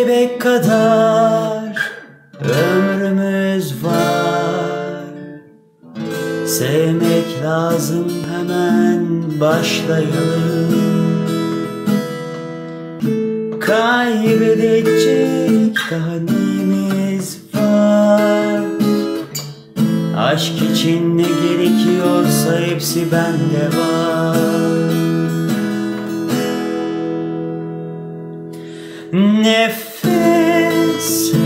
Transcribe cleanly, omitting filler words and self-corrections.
bebek kadar ömrümüz var. Sevmek lazım, hemen başlayalım. Kaybedecek daha neyimiz var? Aşk için ne gerekiyorsa hepsi bende var. Nefes